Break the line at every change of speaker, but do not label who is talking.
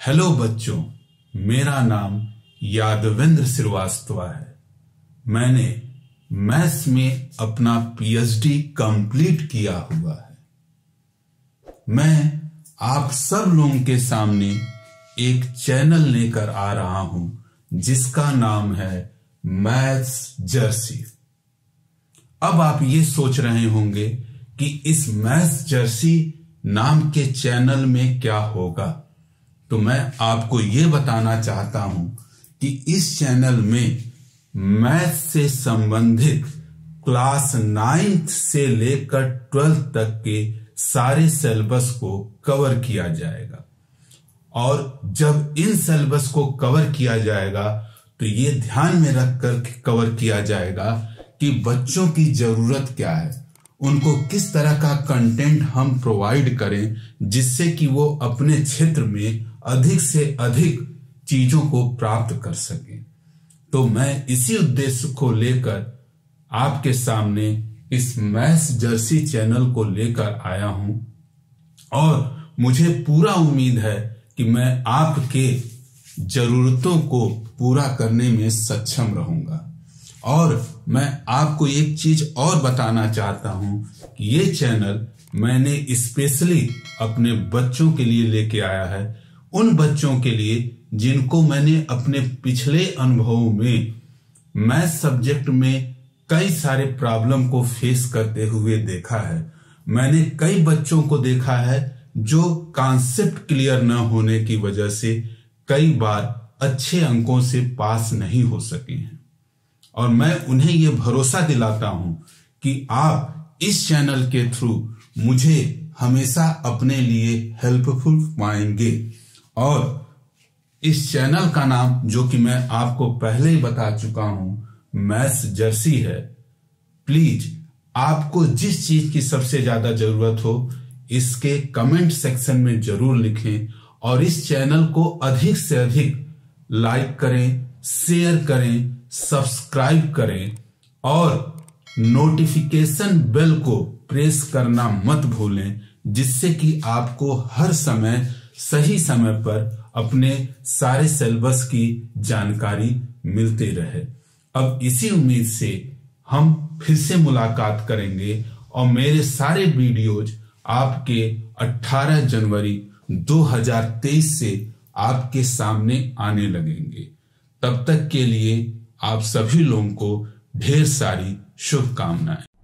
Hello बच्चों, मेरा नाम यादवेंद्र श्रीवास्तव है। मैंने मैथ्स में अपना पीएचडी कंप्लीट किया हुआ है। मैं आप सब लोगों के सामने एक चैनल लेकर आ रहा हूं जिसका नाम है मैथ्स जर्सी। अब आप ये सोच रहे होंगे कि इस मैथ्स जर्सी नाम के चैनल में क्या होगा, तो मैं आपको ये बताना चाहता हूं कि इस चैनल में मैथ्स से संबंधित क्लास 9th से लेकर 12th तक के सारे सिलेबस को कवर किया जाएगा। और जब इन सिलेबस को कवर किया जाएगा तो ये ध्यान में रखकर कवर किया जाएगा कि बच्चों की जरूरत क्या है, उनको किस तरह का कंटेंट हम प्रोवाइड करें जिससे कि वो अपने क्षेत्र में अधिक से अधिक चीजों को प्राप्त कर सकें। तो मैं इसी उद्देश्य को लेकर आपके सामने इस मैथ्स जर्सी चैनल को लेकर आया हूं और मुझे पूरा उम्मीद है कि मैं आपके जरूरतों को पूरा करने में सक्षम रहूंगा। और मैं आपको एक चीज और बताना चाहता हूं कि ये चैनल मैंने स्पेशली अपने बच्चों के लिए लेके आया है, उन बच्चों के लिए जिनको मैंने अपने पिछले अनुभवों में मैथ सब्जेक्ट में कई सारे प्रॉब्लम को फेस करते हुए देखा है। मैंने कई बच्चों को देखा है जो कॉन्सेप्ट क्लियर न होने की वजह से कई बार अच्छे अंकों से पास नहीं हो सके हैं। और मैं उन्हें यह भरोसा दिलाता हूं कि आप इस चैनल के थ्रू मुझे हमेशा अपने लिए हेल्पफुल पाएंगे। और इस चैनल का नाम, जो कि मैं आपको पहले ही बता चुका हूं, मैथ्स जर्सी है। प्लीज आपको जिस चीज की सबसे ज्यादा जरूरत हो इसके कमेंट सेक्शन में जरूर लिखें और इस चैनल को अधिक से अधिक लाइक करें, शेयर करें, सब्सक्राइब करें और नोटिफिकेशन बेल को प्रेस करना मत भूलें, जिससे कि आपको हर समय सही समय पर अपने सारे सिलेबस की जानकारी मिलती रहे। अब इसी उम्मीद से हम फिर से मुलाकात करेंगे और मेरे सारे वीडियोज आपके 18 जनवरी 2023 से आपके सामने आने लगेंगे। तब तक के लिए आप सभी लोगों को ढेर सारी शुभकामनाएं।